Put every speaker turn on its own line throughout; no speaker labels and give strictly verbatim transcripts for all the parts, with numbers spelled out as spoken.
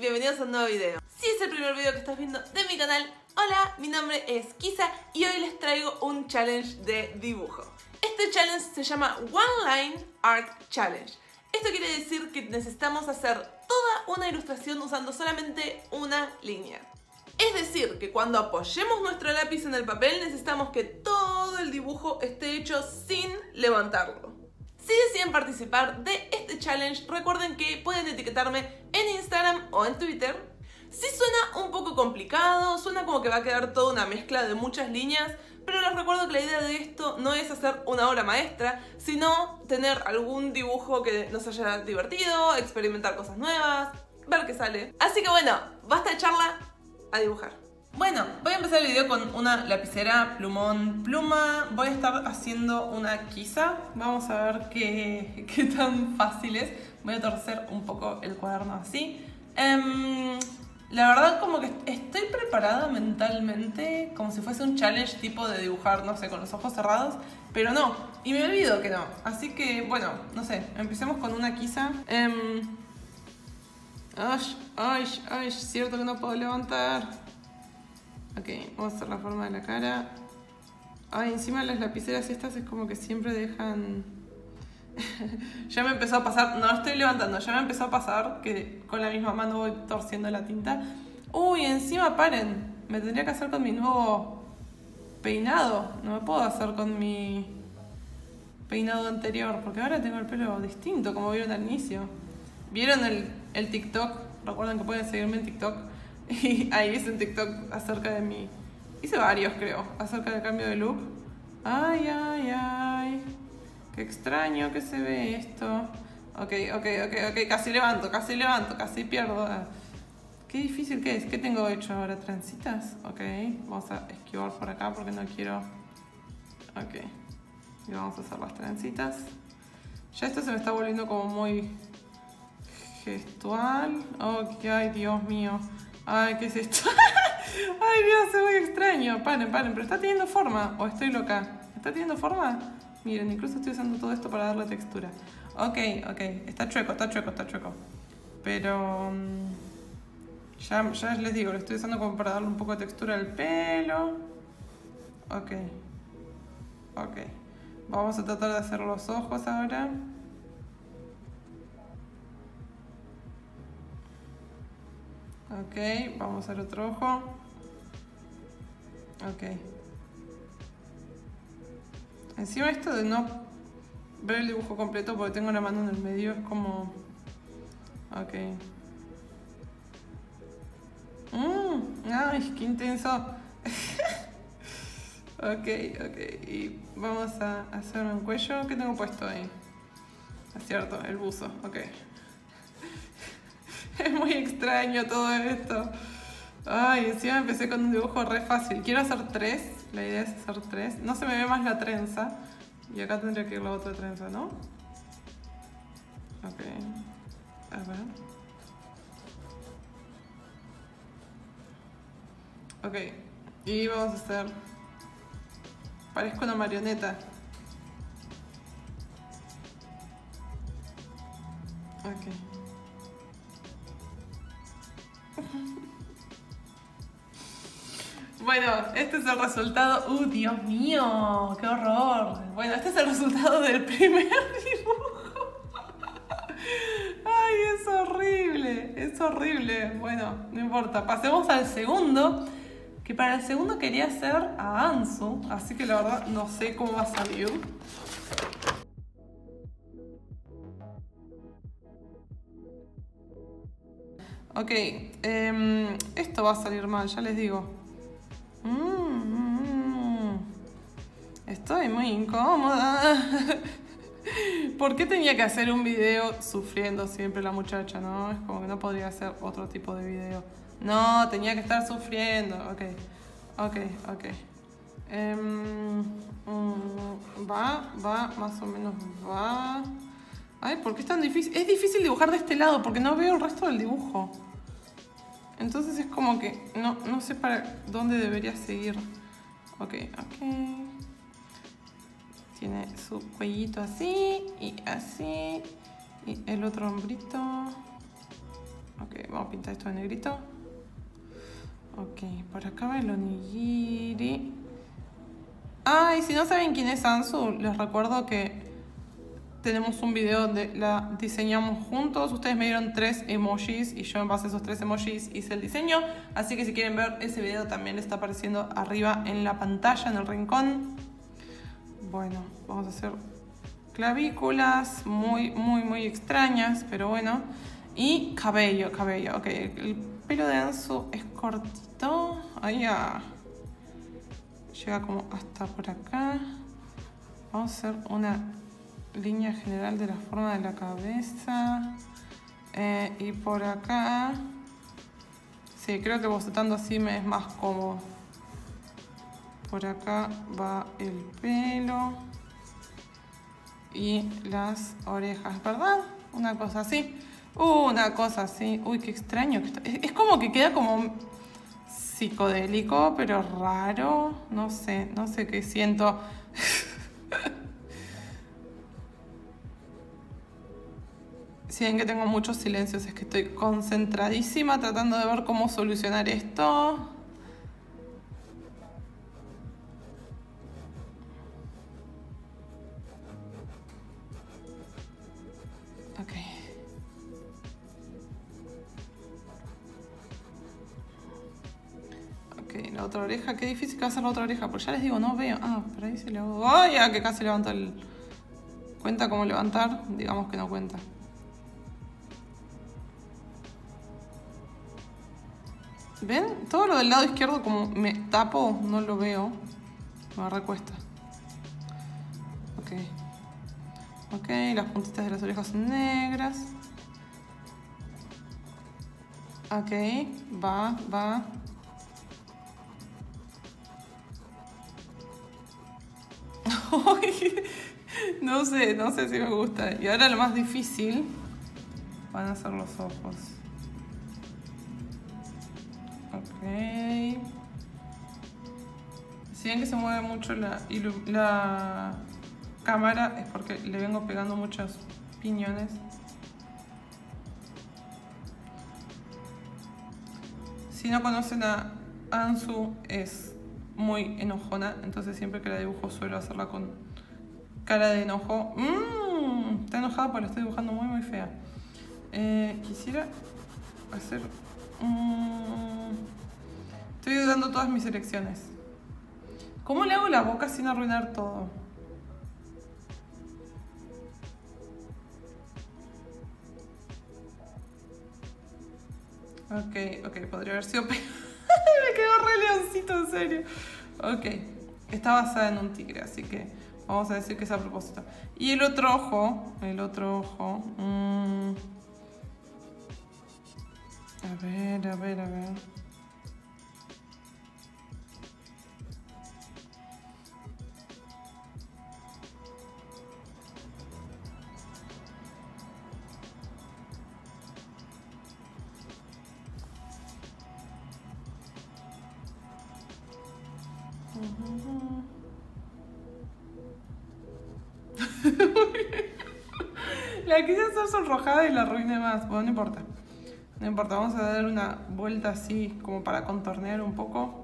bienvenidos a un nuevo video. Si es el primer video que estás viendo de mi canal, hola, mi nombre es Kisa y hoy les traigo un challenge de dibujo. Este challenge se llama One Line Art Challenge. Esto quiere decir que necesitamos hacer toda una ilustración usando solamente una línea. Es decir, que cuando apoyemos nuestro lápiz en el papel necesitamos que todo el dibujo esté hecho sin levantarlo. Si deciden participar de este challenge, recuerden que pueden etiquetarme en Instagram o en Twitter. Sí suena un poco complicado, suena como que va a quedar toda una mezcla de muchas líneas, pero les recuerdo que la idea de esto no es hacer una obra maestra, sino tener algún dibujo que nos haya divertido, experimentar cosas nuevas, ver qué sale. Así que bueno, basta de charla, a dibujar. Bueno, voy a empezar el video con una lapicera, plumón, pluma. Voy a estar haciendo una Kisa. Vamos a ver qué, qué tan fácil es. Voy a torcer un poco el cuaderno así. Um, la verdad como que estoy preparada mentalmente como si fuese un challenge tipo de dibujar, no sé, con los ojos cerrados. Pero no, y me olvido que no. Así que, bueno, no sé, empecemos con una Kisa. Um, ay, ay, ay, cierto que no puedo levantar. Ok, vamos a hacer la forma de la cara. Ay, encima las lapiceras estas es como que siempre dejan... Ya me empezó a pasar, no lo estoy levantando, ya me empezó a pasar que con la misma mano voy torciendo la tinta. Uy, encima paren, me tendría que hacer con mi nuevo peinado. No me puedo hacer con mi peinado anterior, porque ahora tengo el pelo distinto, como vieron al inicio. ¿Vieron el, el TikTok? Recuerden que pueden seguirme en TikTok. Y ahí hice un TikTok acerca de mi... Hice varios, creo, acerca del cambio de look. Ay, ay, ay. Qué extraño que se ve esto. Ok, ok, ok, ok. Casi levanto, casi levanto, casi pierdo. Qué difícil que es. ¿Qué tengo hecho ahora? ¿Trencitas? Ok, vamos a esquivar por acá porque no quiero... Ok. Y vamos a hacer las trencitas. Ya esto se me está volviendo como muy... gestual. Ok, ay, Dios mío. Ay, ¿qué es esto? Ay, Dios, es muy extraño. Paren, paren, pero está teniendo forma. ¿O estoy loca? ¿Está teniendo forma? Miren, incluso estoy usando todo esto para darle textura. Ok, ok. Está chueco, está chueco, está chueco. Pero... Um, ya, ya les digo, lo estoy usando como para darle un poco de textura al pelo. Ok. Ok. Vamos a tratar de hacer los ojos ahora. Ok, vamos a hacer otro ojo. Ok. Encima esto de no ver el dibujo completo porque tengo la mano en el medio es como... Ok. Mmm, ay, qué intenso. Ok, ok. Y vamos a hacer un cuello. ¿Qué tengo puesto ahí? Es cierto, el buzo. Ok. Es muy extraño todo esto. Ay, encima empecé con un dibujo re fácil. Quiero hacer tres. La idea es hacer tres. No se me ve más la trenza. Y acá tendría que ir la otra trenza, ¿no? Ok. A ver. Ok. Y vamos a hacer... Parezco una marioneta. Ok. Bueno, este es el resultado. ¡Uh, Dios mío! ¡Qué horror! Bueno, este es el resultado del primer dibujo. ¡Ay, es horrible! Es horrible. Bueno, no importa. Pasemos al segundo. Que para el segundo quería hacer a Ansu. Así que la verdad no sé cómo va a salir. Ok, eh, esto va a salir mal, ya les digo. Mm, mm, mm. Estoy muy incómoda. ¿Por qué tenía que hacer un video sufriendo siempre la muchacha, no? Es como que no podría hacer otro tipo de video. No, tenía que estar sufriendo. Ok, ok, ok. Eh, mm, va, va, más o menos va. Ay, ¿por qué es tan difícil? Es difícil dibujar de este lado porque no veo el resto del dibujo. Entonces es como que no, no sé para dónde debería seguir. Ok, ok. Tiene su cuellito así y así. Y el otro hombrito. Ok, vamos a pintar esto de negrito. Ok, por acá va el onigiri. Ay, si no saben quién es Ansu, les recuerdo que tenemos un video donde la diseñamos juntos. Ustedes me dieron tres emojis y yo en base a esos tres emojis hice el diseño. Así que si quieren ver ese video también le está apareciendo arriba en la pantalla, en el rincón. Bueno, vamos a hacer clavículas muy, muy, muy extrañas, pero bueno. Y cabello, cabello. Ok, el pelo de Ansu es cortito. Ahí ya llega como hasta por acá. Vamos a hacer una línea general de la forma de la cabeza. Eh, y por acá... Sí, creo que bocetando así me es más cómodo. Por acá va el pelo. Y las orejas, ¿verdad? Una cosa así. Una cosa así. Uy, qué extraño que está. Es, es como que queda como psicodélico, pero raro. No sé, no sé qué siento. Si ven que tengo muchos silencios, es que estoy concentradísima tratando de ver cómo solucionar esto. Ok. Ok, la otra oreja. Qué difícil que va a ser la otra oreja, porque ya les digo, no veo. Ah, por ahí se le hago. ¡Ay! Ya que casi levanto el... ¿Cuenta cómo levantar? Digamos que no cuenta. ¿Ven? Todo lo del lado izquierdo como me tapo, no lo veo. Me recuesta. Ok. Ok, las puntitas de las orejas son negras. Ok, va, va. No sé, no sé si me gusta. Y ahora lo más difícil van a ser los ojos. Ok. Si ven que se mueve mucho la, la cámara es porque le vengo pegando muchos piñones. Si no conocen a Ansu, es muy enojona, entonces siempre que la dibujo suelo hacerla con cara de enojo. Mmm, está enojada porque la estoy dibujando muy muy fea. Eh, quisiera hacer... Mmm, estoy dudando todas mis elecciones. ¿Cómo le hago la boca sin arruinar todo? Ok, ok, podría haber sido peor. Me quedó re leoncito, en serio. Ok, está basada en un tigre, así que vamos a decir que es a propósito. Y el otro ojo, el otro ojo... Mmm, a ver, a ver, a ver... La quise hacer sonrojada y la arruiné más. Bueno, no importa. No importa, vamos a dar una vuelta así como para contornear un poco.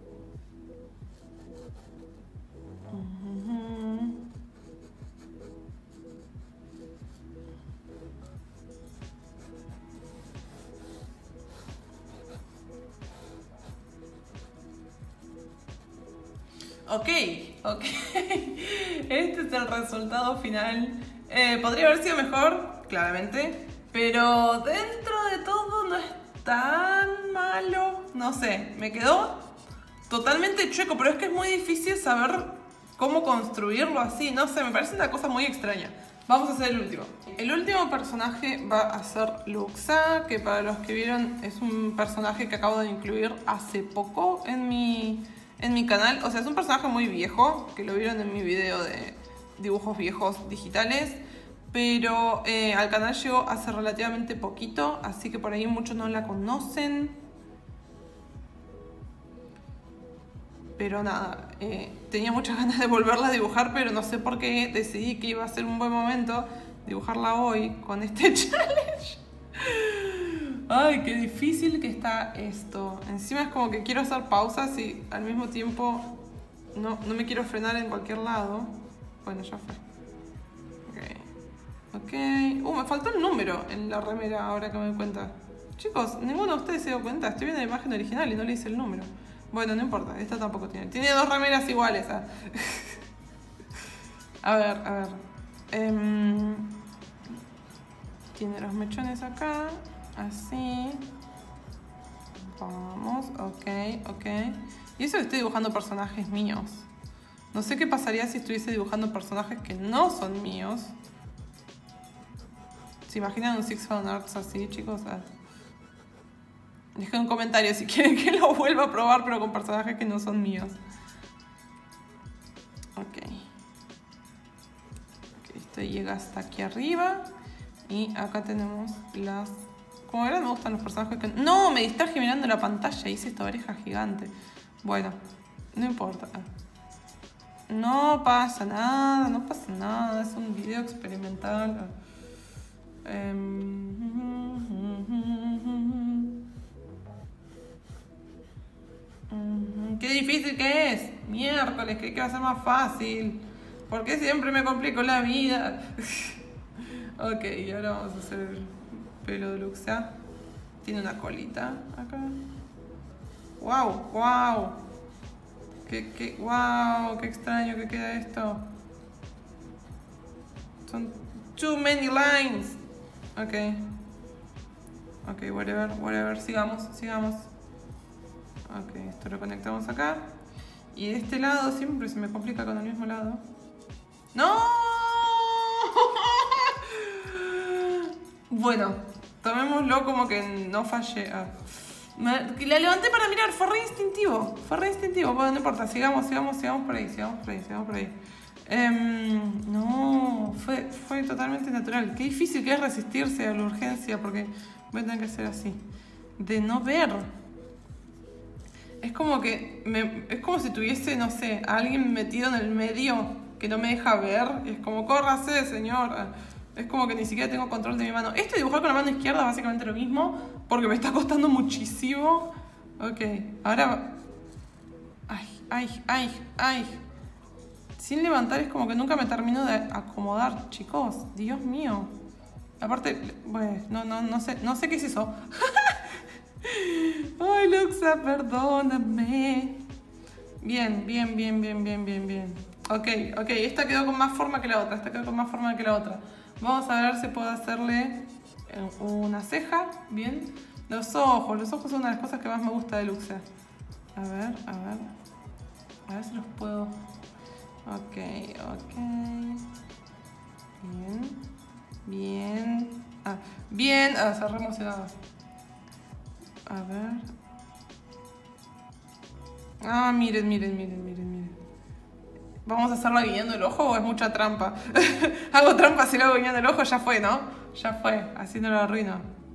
Ok, ok. Este es el resultado final. Eh, podría haber sido mejor, claramente. Pero dentro de todo no es tan malo. No sé, me quedó totalmente chueco. Pero es que es muy difícil saber cómo construirlo así. No sé, me parece una cosa muy extraña. Vamos a hacer el último. El último personaje va a ser Luxa, que para los que vieron es un personaje que acabo de incluir hace poco en mi... en mi canal. O sea, es un personaje muy viejo, que lo vieron en mi video de dibujos viejos digitales, pero eh, al canal llegó hace relativamente poquito, así que por ahí muchos no la conocen. Pero nada, eh, tenía muchas ganas de volverla a dibujar, pero no sé por qué decidí que iba a ser un buen momento dibujarla hoy con este challenge. Ay, qué difícil que está esto. Encima es como que quiero hacer pausas y al mismo tiempo no, no me quiero frenar en cualquier lado. Bueno, ya fue. Ok. Ok. Uh, me faltó el número en la remera ahora que me doy cuenta. Chicos, ninguno de ustedes se dio cuenta. Estoy viendo la imagen original y no le hice el número. Bueno, no importa. Esta tampoco tiene. Tiene dos remeras iguales. ¿eh? A ver, a ver. Um, tiene los mechones acá. Así. Vamos. Ok, ok. Y eso que estoy dibujando personajes míos. No sé qué pasaría si estuviese dibujando personajes que no son míos. ¿Se imaginan un Six Fan Arts así, chicos? Ah. Dejen un comentario si quieren que lo vuelva a probar, pero con personajes que no son míos. Ok. Ok, esto llega hasta aquí arriba. Y acá tenemos las... Como verán, me gustan los personajes que... ¡No! Me distraje mirando la pantalla. Hice esta oreja gigante. Bueno, no importa. No pasa nada, no pasa nada. Es un video experimental. Qué difícil que es. Miércoles, creí que iba a ser más fácil. ¿Por qué siempre me complico la vida? Ok, y ahora vamos a hacer el pelo de Luxia. Tiene una colita acá. Wow, wow. Qué, qué, wow, qué extraño que queda esto. Son too many lines. Ok. Ok, whatever, whatever. Sigamos, sigamos. Ok, esto lo conectamos acá. Y de este lado siempre se me complica con el mismo lado. ¡No! Bueno, tomémoslo como que no fallé. Ah. Me, la levanté para mirar, fue re instintivo. Fue re instintivo. Bueno, no importa, sigamos, sigamos, sigamos por ahí, sigamos por ahí, sigamos por ahí. Um, no, fue, fue totalmente natural. Qué difícil que es resistirse a la urgencia, porque voy a tener que hacer así. De no ver. Es como que, me, es como si tuviese, no sé, a alguien metido en el medio que no me deja ver. Es como, córrase, señor. Es como que ni siquiera tengo control de mi mano. Esto de dibujar con la mano izquierda es básicamente lo mismo, porque me está costando muchísimo. Ok, ahora... Ay, ay, ay, ay. Sin levantar es como que nunca me termino de acomodar, chicos. Dios mío. Aparte, bueno, no, no, no sé, no sé qué es eso. Ay, Luxa, perdóname. Bien, bien, bien, bien, bien, bien, bien. Ok, ok, esta quedó con más forma que la otra. Esta quedó con más forma que la otra. Vamos a ver si puedo hacerle una ceja. Bien. Los ojos. Los ojos son una de las cosas que más me gusta de Luxa. A ver, a ver. A ver si los puedo... Ok, ok. Bien. Bien. Ah, bien. Ah, se re emocionado. A ver. Ah, miren, miren, miren, miren, miren. ¿Vamos a hacerla guiñando el ojo o es mucha trampa? Hago trampa si lo hago guiñando el ojo, ya fue, ¿no? Ya fue, así no lo arruino.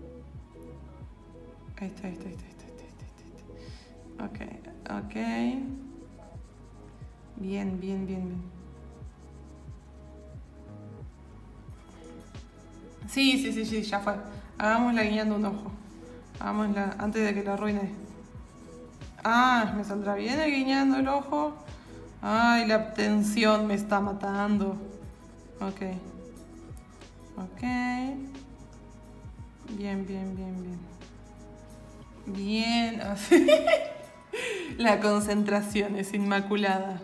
Ahí está, ahí está, ahí está, ahí está, ahí está. Ok, ok. Bien, bien, bien, bien. Sí, sí, sí, sí, ya fue. Hagámosla guiñando un ojo. Hagámosla antes de que lo arruine. Ah, me saldrá bien el guiñando el ojo. Ay, la tensión me está matando. Ok. Ok. Bien, bien, bien, bien. Bien. Así. La concentración es inmaculada.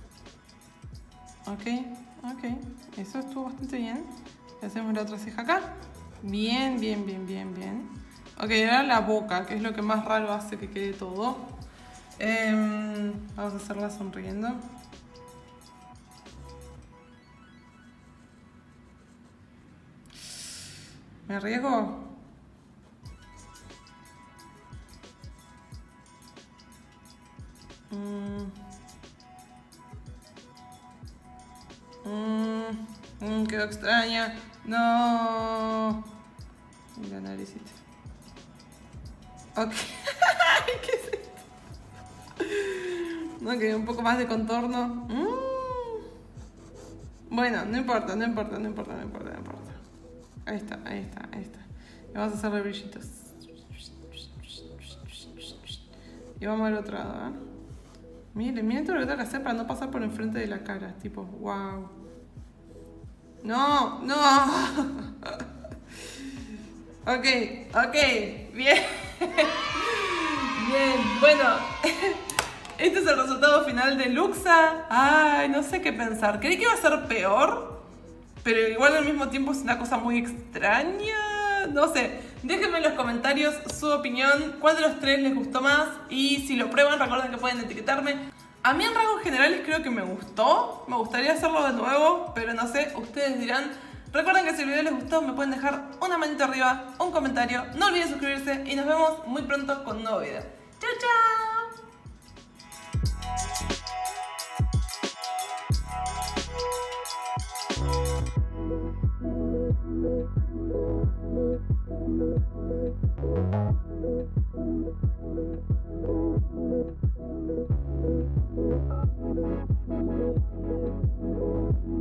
Ok, ok. Eso estuvo bastante bien. Hacemos la otra ceja acá. Bien, bien, bien, bien, bien. Ok, ahora la boca, que es lo que más raro hace que quede todo. Eh, vamos a hacerla sonriendo. ¿Me arriesgo? Mm. Mm. Mm, quedó extraña. No. La naricita. Ok. ¿Qué es esto? Ok, un poco más de contorno. Mm. Bueno, no importa, no importa, no importa, no importa, no importa. Ahí está, ahí está, ahí está. Y vamos a hacerle brillitos. Y vamos al otro lado, ¿eh? Miren, miren todo lo que tengo que hacer para no pasar por enfrente de la cara. Tipo, wow. No, no. Ok, ok, bien. Bien, bueno. Este es el resultado final de Luxa. Ay, no sé qué pensar. Creí que iba a ser peor, pero igual al mismo tiempo es una cosa muy extraña. No sé, déjenme en los comentarios su opinión, cuál de los tres les gustó más. Y si lo prueban, recuerden que pueden etiquetarme. A mí en rasgos generales creo que me gustó. Me gustaría hacerlo de nuevo, pero no sé, ustedes dirán. Recuerden que si el video les gustó me pueden dejar una manito arriba, un comentario. No olviden suscribirse y nos vemos muy pronto con un nuevo video. ¡Chao, chao!